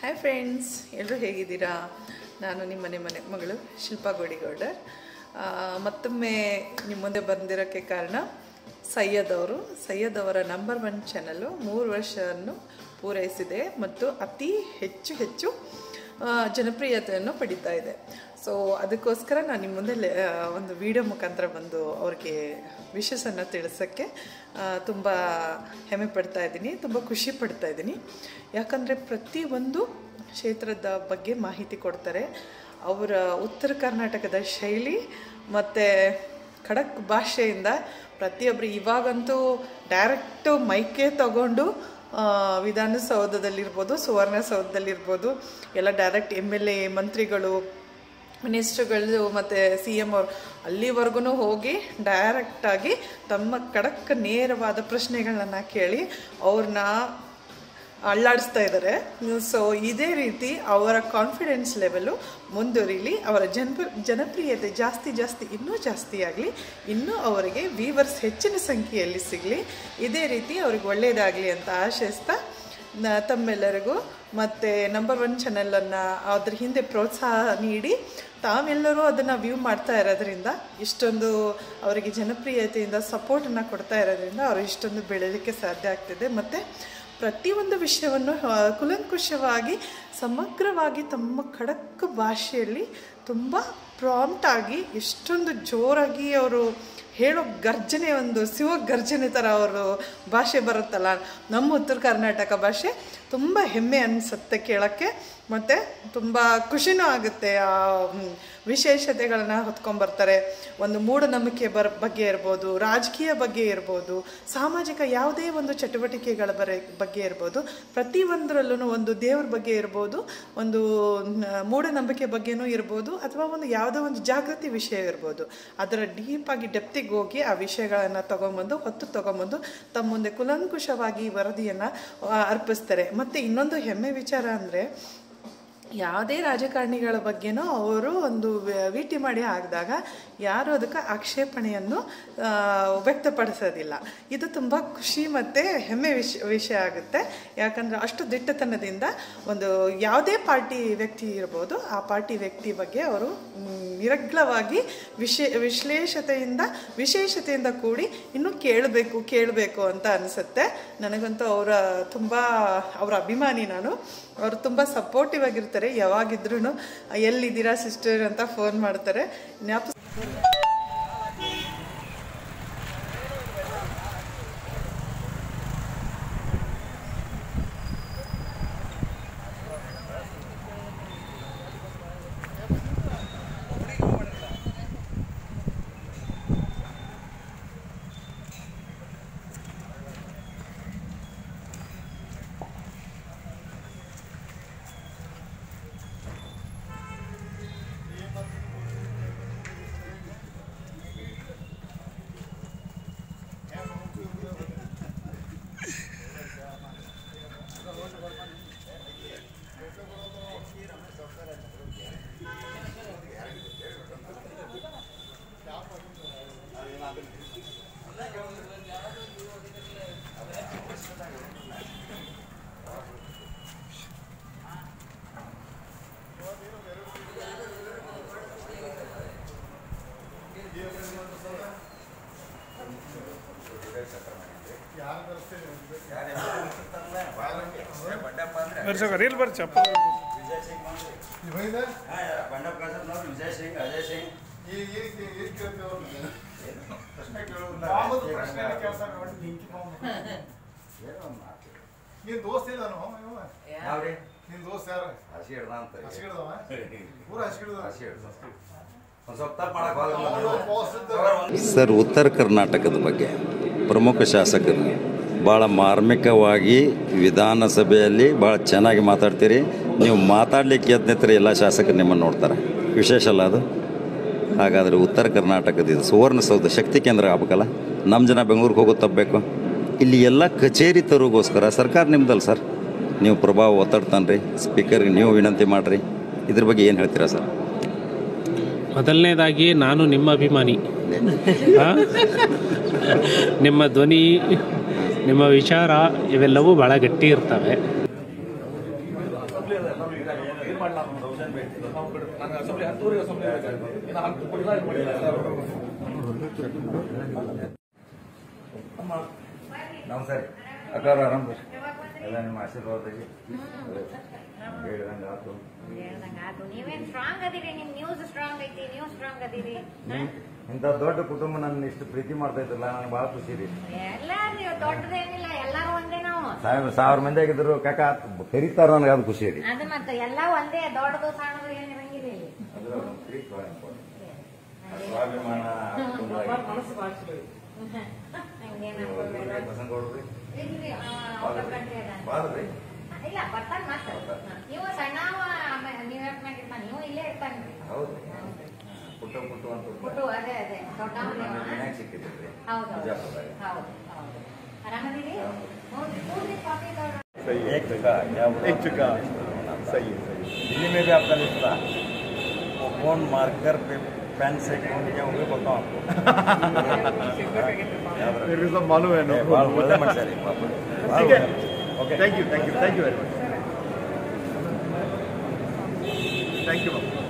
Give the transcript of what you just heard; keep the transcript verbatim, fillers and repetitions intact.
Hi friends, ಎಲ್ಲರೂ ಹೇಗಿದ್ದೀರಾ? ನಾನು ನಿಮ್ಮ ಮನೆ ಮನೆ ಮಗಳು ಶಿಲ್ಪಾ ಗೋಡಿಗೌಡರ್. ಮತ್ತೊಮ್ಮೆ ನಿಮ್ಮ ಮುಂದೆ ಬಂದಿರೋಕ್ಕೆ ಕಾರಣ ಸೈಯದ್ ಅವರು. ಸೈಯದ್ ಅವರ ನಂಬರ್ ಒನ್ ಚಾನಲ್ಲು ಮೂರು ವರ್ಷವನ್ನು ಪೂರೈಸಿದೆ ಮತ್ತು ಅತಿ ಹೆಚ್ಚು ಹೆಚ್ಚು ಜನಪ್ರಿಯತೆಯನ್ನು ಪಡೀತಾ ಇದೆ. ಸೊ ಅದಕ್ಕೋಸ್ಕರ ನಾನು ನಿಮ್ಮ ಮುಂದೆ ಒಂದು ವಿಡಿಯೋ ಮುಖಾಂತರ ಬಂದು ಅವ್ರಿಗೆ ವಿಶೇಷನ್ನು ತಿಳಿಸೋಕ್ಕೆ ತುಂಬ ಹೆಮ್ಮೆ ಪಡ್ತಾ ಇದ್ದೀನಿ, ತುಂಬ ಖುಷಿ ಪಡ್ತಾ ಇದ್ದೀನಿ. ಯಾಕಂದರೆ ಪ್ರತಿಯೊಂದು ಕ್ಷೇತ್ರದ ಬಗ್ಗೆ ಮಾಹಿತಿ ಕೊಡ್ತಾರೆ. ಅವರ ಉತ್ತರ ಕರ್ನಾಟಕದ ಶೈಲಿ ಮತ್ತು ಖಡಕ್ ಭಾಷೆಯಿಂದ ಪ್ರತಿಯೊಬ್ಬರು ಇವಾಗಂತೂ ಡೈರೆಕ್ಟು ಮೈಕೆ ತಗೊಂಡು ವಿಧಾನಸೌಧದಲ್ಲಿರ್ಬೋದು, ಸುವರ್ಣಸೌಧದಲ್ಲಿರ್ಬೋದು ಎಲ್ಲ ಡೈರೆಕ್ಟ್ ಎಮ್ ಎಲ್ ಎ, ಮಂತ್ರಿಗಳು, ಮಿನಿಸ್ಟ್ರುಗಳು ಮತ್ತು ಸಿ ಎಮ್ ಅವರು ಅಲ್ಲಿವರೆಗೂ ಹೋಗಿ ಡೈರೆಕ್ಟಾಗಿ ತಮ್ಮ ಖಡಕ್ ನೇರವಾದ ಪ್ರಶ್ನೆಗಳನ್ನ ಕೇಳಿ ಅವ್ರನ್ನ ಅಲ್ಲಾಡಿಸ್ತಾ ಇದ್ದಾರೆ. ಸೊ ಇದೇ ರೀತಿ ಅವರ ಕಾನ್ಫಿಡೆನ್ಸ್ ಲೆವೆಲು ಮುಂದುವರಿಲಿ, ಅವರ ಜನ ಜನಪ್ರಿಯತೆ ಜಾಸ್ತಿ ಜಾಸ್ತಿ ಇನ್ನೂ ಜಾಸ್ತಿ ಆಗಲಿ, ಇನ್ನೂ ಅವರಿಗೆ ವ್ಯೂವರ್ಸ್ ಹೆಚ್ಚಿನ ಸಂಖ್ಯೆಯಲ್ಲಿ ಸಿಗಲಿ, ಇದೇ ರೀತಿ ಅವ್ರಿಗೆ ಒಳ್ಳೆಯದಾಗಲಿ ಅಂತ ಆಶಿಸ್ತಾ ತಮ್ಮೆಲ್ಲರಿಗೂ ಮತ್ತು ನಂಬರ್ ಒನ್ ಚಾನಲನ್ನು ಅದ್ರ ಹಿಂದೆ ಪ್ರೋತ್ಸಾಹ ನೀಡಿ ತಾವೆಲ್ಲರೂ ಅದನ್ನು ವ್ಯೂ ಮಾಡ್ತಾ ಇರೋದ್ರಿಂದ, ಇಷ್ಟೊಂದು ಅವರಿಗೆ ಜನಪ್ರಿಯತೆಯಿಂದ ಸಪೋರ್ಟನ್ನು ಕೊಡ್ತಾ ಇರೋದ್ರಿಂದ ಅವರು ಇಷ್ಟೊಂದು ಬೆಳೀಲಿಕ್ಕೆ ಸಾಧ್ಯ ಆಗ್ತಿದೆ. ಮತ್ತು ಪ್ರತಿಯೊಂದು ವಿಷಯವನ್ನು ಕುಲಂಕುಷವಾಗಿ ಸಮಗ್ರವಾಗಿ ತಮ್ಮ ಖಡಕ್ ಭಾಷೆಯಲ್ಲಿ ತುಂಬ ಪ್ರಾಂಪ್ಟಾಗಿ ಎಷ್ಟೊಂದು ಜೋರಾಗಿ ಅವರು ಹೇಳೋ ಗರ್ಜನೆ, ಒಂದು ಶಿವ ಗರ್ಜನೆ ಥರ ಅವರು ಭಾಷೆ ಬರುತ್ತಲ್ಲ, ನಮ್ಮ ಉತ್ತರ ಕರ್ನಾಟಕ ಭಾಷೆ ತುಂಬ ಹೆಮ್ಮೆ ಅನಿಸುತ್ತೆ ಕೇಳೋಕ್ಕೆ. ಮತ್ತು ತುಂಬ ಖುಷಿನೂ ಆಗುತ್ತೆ. ಆ ವಿಶೇಷತೆಗಳನ್ನ ಹೊತ್ಕೊಂಡ್ಬರ್ತಾರೆ. ಒಂದು ಮೂಢನಂಬಿಕೆ ಬರ ಬಗ್ಗೆ ಇರ್ಬೋದು, ರಾಜಕೀಯ ಬಗ್ಗೆ ಇರ್ಬೋದು, ಸಾಮಾಜಿಕ ಯಾವುದೇ ಒಂದು ಚಟುವಟಿಕೆಗಳ ಬರ ಬಗ್ಗೆ ಇರ್ಬೋದು, ಪ್ರತಿಯೊಂದರಲ್ಲೂ ಒಂದು ದೇವ್ರ ಬಗ್ಗೆ ಇರ್ಬೋದು, ಒಂದು ಮೂಢನಂಬಿಕೆ ಬಗ್ಗೆನೂ ಇರ್ಬೋದು, ಅಥವಾ ಒಂದು ಯಾವುದೋ ಒಂದು ಜಾಗೃತಿ ವಿಷಯ ಇರ್ಬೋದು, ಅದರ ಡೀಪಾಗಿ ಡೆಪ್ತಿಗೆ ಹೋಗಿ ಆ ವಿಷಯಗಳನ್ನು ತೊಗೊಂಬಂದು ಹೊತ್ತು ತೊಗೊಂಬಂದು ತಮ್ಮ ಮುಂದೆ ಕುಲಂಕುಷವಾಗಿ ವರದಿಯನ್ನು ಅರ್ಪಿಸ್ತಾರೆ. ಮತ್ತು ಇನ್ನೊಂದು ಹೆಮ್ಮೆ ವಿಚಾರ ಅಂದರೆ, ಯಾವುದೇ ರಾಜಕಾರಣಿಗಳ ಬಗ್ಗೆನೂ ಅವರು ಒಂದು ವಿಟಿ ಮಾಡಿ ಹಾಕಿದಾಗ ಯಾರು ಅದಕ್ಕೆ ಆಕ್ಷೇಪಣೆಯನ್ನು ವ್ಯಕ್ತಪಡಿಸೋದಿಲ್ಲ. ಇದು ತುಂಬ ಖುಷಿ ಮತ್ತು ಹೆಮ್ಮೆ ವಿಷ ವಿಷಯ ಆಗುತ್ತೆ. ಯಾಕಂದರೆ ಅಷ್ಟು ದಿಟ್ಟತನದಿಂದ ಒಂದು ಯಾವುದೇ ಪಾರ್ಟಿ ವ್ಯಕ್ತಿ ಇರ್ಬೋದು, ಆ ಪಾರ್ಟಿ ವ್ಯಕ್ತಿ ಬಗ್ಗೆ ಅವರು ನಿರಗ್ಲವಾಗಿ ವಿಶೇ ವಿಶ್ಲೇಷತೆಯಿಂದ ವಿಶೇಷತೆಯಿಂದ ಕೂಡಿ ಇನ್ನೂ ಕೇಳಬೇಕು ಕೇಳಬೇಕು ಅಂತ ಅನಿಸುತ್ತೆ. ನನಗಂತೂ ಅವರ ತುಂಬ ಅವರ ಅಭಿಮಾನಿ ನಾನು. ಅವರು ತುಂಬ ಸಪೋರ್ಟಿವ್ ಆಗಿರ್ತಾರೆ. ಯಾವಾಗಿದ್ರೂ ಎಲ್ಲಿದ್ದೀರಾ ಸಿಸ್ಟರ್ ಅಂತ ಫೋನ್ ಮಾಡ್ತಾರೆ. ಜ್ಞಾಪ ರೀಲ್ ಬರ್ ಚಪ್ಪಲ್ ವಿಜಯ್ ಸಿಂಗ್ ಬಂಡಪ್ ಕಾಸರ್ ನೋಡಿ, ವಿಜಯ್ ಸಿಂಗ್, ಅಜಯ್ ಸಿಂಗ್ ಪ್ರಶ್ನೆ ಕೇಳೋದಿಲ್ಲ. ನೀನ್ ದೋಸ್ತ ಇದ್ದಾನು ಯಾವ್ರಿ ನಿನ್ ದೋಸ್ತ ಯಾರು? ಹಸಿ ಹಿಡ್ದ ಅಂತ ಹಸಿಗಿಡ್ದವ ಪೂರ ಹಸಿಗಿಡ್ದ ಹಸಿ ಹಿಡ್ದ ಒಂದು ಸ್ವಲ್ಪ ತಪ್ಪು ಮಾಡಕ್ಕೆ ಸರ್, ಉತ್ತರ ಕರ್ನಾಟಕದ ಬಗ್ಗೆ ಪ್ರಮುಖ ಶಾಸಕರು ಭಾಳ ಮಾರ್ಮಿಕವಾಗಿ ವಿಧಾನಸಭೆಯಲ್ಲಿ ಭಾಳ ಚೆನ್ನಾಗಿ ಮಾತಾಡ್ತೀರಿ. ನೀವು ಮಾತಾಡಲಿಕ್ಕೆ ಎದ್ನಿದ್ರೆ ಎಲ್ಲ ಶಾಸಕರು ನಿಮ್ಮನ್ನು ನೋಡ್ತಾರೆ. ವಿಶೇಷ ಅಲ್ಲ ಅದು? ಹಾಗಾದರೆ ಉತ್ತರ ಕರ್ನಾಟಕದ ಇದು ಸುವರ್ಣಸೌಧ ಶಕ್ತಿ ಕೇಂದ್ರ ಆಗ್ಬೇಕಲ್ಲ. ನಮ್ಮ ಜನ ಬೆಂಗಳೂರಿಗೆ ಹೋಗೋದು ತಪ್ಪಬೇಕು. ಇಲ್ಲಿ ಎಲ್ಲ ಕಚೇರಿ ತರೋಗೋಸ್ಕರ ಸರ್ಕಾರ ನಿಮ್ದಲ್ಲ ಸರ್. ನೀವು ಪ್ರಭಾವ ಒತ್ತಡ್ತಾನೆ ರೀ, ಸ್ಪೀಕರ್ಗೆ ನೀವು ವಿನಂತಿ ಮಾಡಿರಿ. ಇದ್ರ ಬಗ್ಗೆ ಏನು ಹೇಳ್ತೀರಾ ಸರ್? ಮೊದಲನೇದಾಗಿ ನಾನು ನಿಮ್ಮ ಅಭಿಮಾನಿ. ನಿಮ್ಮ ಧ್ವನಿ, ನಿಮ್ಮ ವಿಚಾರ ಇವೆಲ್ಲವೂ ಭಾಳ ಗಟ್ಟಿ ಇರ್ತವೆ. ಅಸೆಂಬ್ಲಿ ಅದ ಎಲ್ಲರೂ ಈಗ ಏನು ಮಾಡಲ್ಲ ನಾವು ಕಡೆ ನನಗೆ ಅಸೆಂಬ್ಲಿ ಹತ್ತುವರೆಗೆ ಅಸೆಂಬ್ಲಿ ಇನ್ನು ಹತ್ತು ಕೊಡಿಲ್ಲ ಇದು ಮಾಡಿಲ್ಲ ನಮಸ್ಕಾರ ಅಕ್ಕಾರ ಆರಾಮ್ ಎಲ್ಲ ನಿಮ್ಮ ಆಶೀರ್ವಾದಕ್ಕೆ ಹೇಳಿದಂಗೆ ಆಯ್ತು. ನೀವೇನ್ ಸ್ಟ್ರಾಂಗ್ ಅದೀರಿ, ನಿಮ್ ನ್ಯೂಸ್ ಸ್ಟ್ರಾಂಗ್ ಐತಿ, ನೀವು ಸ್ಟ್ರಾಂಗ್ ಅದೀರಿ. ಇಂಥ ದೊಡ್ಡ ಕುಟುಂಬ ನನ್ನ ಇಷ್ಟು ಪ್ರೀತಿ ಮಾಡ್ತಾ ಇದ್ರಲ್ಲ ನನಗೆ ಭಾಳ ಖುಷಿ ರೀ. ಎಲ್ಲಾರು ನೀವು ದೊಡ್ಡದೇನಿಲ್ಲ, ಎಲ್ಲಾರು ಒಂದೇ ನಾವು. ಸಾವಿರ ಸಾವಿರ ಮಂದಿ ಆಗಿದ್ರು ಕಾಕ ಕರೀತಾರ ನನಗೆ ಅದು ಖುಷಿ ರೀ. ಅದು ಮತ್ತೆ ಎಲ್ಲ ಒಂದೇ, ದೊಡ್ಡದು ಸಣ್ಣದು ಏನಿರಂಗಿಲ್ಲ ಇಲ್ಲಿ. ಸ್ವಾಭಿಮಾನ ಇಲ್ಲ ಬರ್ತಾನ ಮತ್ತೆ ನೀವು ಸಣ್ಣವ ನೀವ್ ಹೇಳ್ತಾಗಿರ್ತಾನ, ನೀವು ಇಲ್ಲೇ ಇರ್ತಾನ್ರಿ. ಹೌದು ಪುಟ್ಟ ಪುಟ್ಟು ಅಂತ ಪುಟ್ಟು ಅದೇ ಅದೇ ದೊಡ್ಡವ್ರಿ. ಸಿಕ್ಕಿದ್ರಿ. ಹೌದು ಹೌದು ಹೌದು. ಆರಾಮದಿರಿ? ಕೂಡ್ರಿ ಕಾಫಿ ತಗೊಳ್ರಿ. एक जगह एक जगह सही है सही। दिल्ली में भी आपका लिस्ट था, वो कौन मार्कर पे पेन से कौन किया वो भी बताओ आपको। मेरे को सब मालूम है ना। ಒಳ್ಳೆ ಮನುಷ್ಯ ರೀ ಪಾಪ. ठीक है, okay, thank you thank you thank you very much, thank you.